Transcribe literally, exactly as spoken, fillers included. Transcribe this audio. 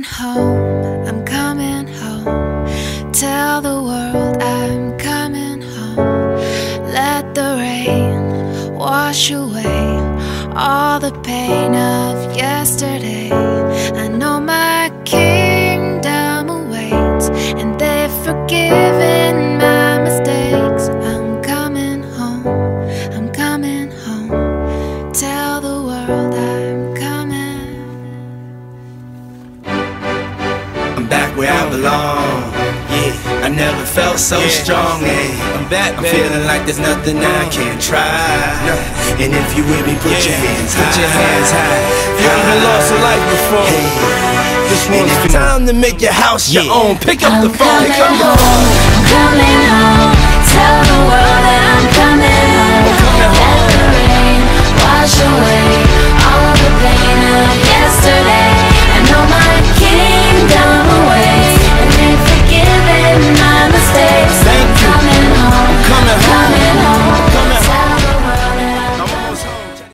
coming home, I'm coming home. Tell the world I'm coming home. Let the rain wash away all the pain of yesterday. I know my kingdom awaits, and they've forgiven my mistakes. I'm coming home, I'm coming home. Tell the world I'm coming. I'm back where I belong. Yeah, I never felt so yeah. strong. Yeah. I'm back, I'm baby. Feeling like there's nothing I can't try. No. And if you with me, put yeah. your hands high. Put your hands high. You ever lost a life before? Hey. This one's and it's time to make your house your yeah. own. Pick up I'm the phone. Coming home, I'm coming home. Tell the world that I'm coming.